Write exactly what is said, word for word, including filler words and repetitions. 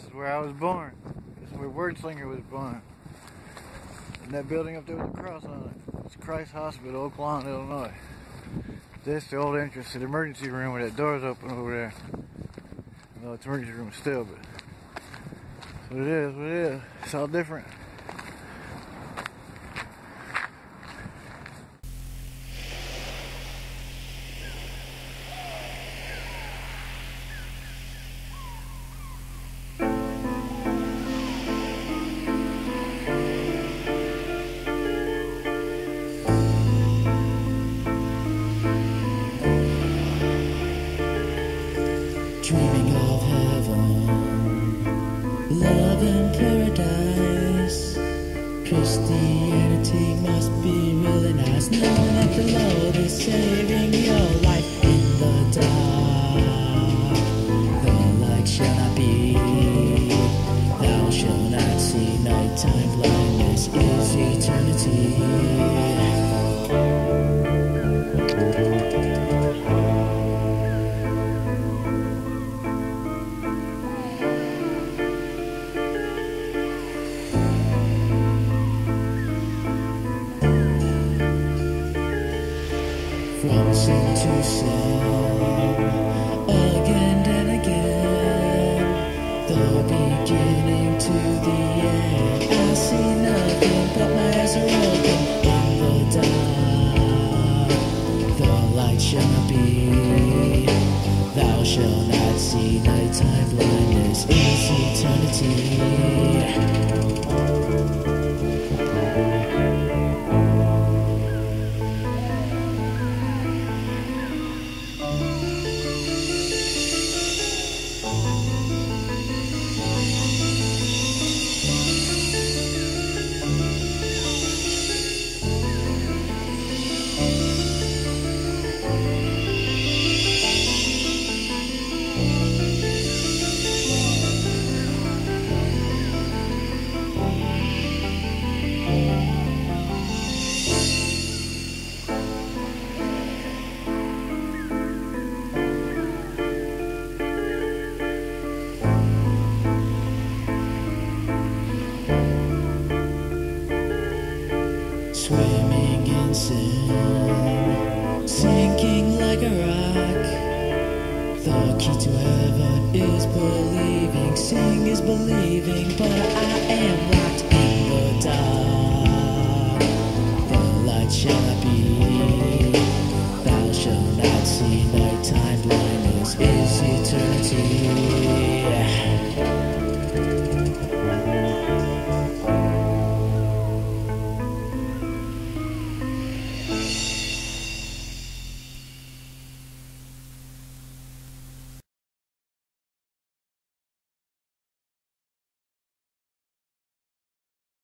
is where I was born. This is where Wordslinger was born. And that building up there with the cross on it, it's Christ Hospital, Oak Lawn, Illinois. This is the old entrance to the emergency room where that door's open over there. No, it's emergency room still, but that's what it is, what it is. It's all different. Dreaming of heaven, love and paradise. Christianity must be really nice, knowing that the Lord is saving your life in the dark. The light shall not be, thou shalt not see. Nighttime blindness is eternity. From sin to song, again and again, the beginning to the end. I see nothing but my eyes are open in the dark. The light shall not be, thou shalt not see. Nighttime blindness is eternity. Swimming in sin, sinking like a rock. The key to heaven is believing. Seeing is believing, but I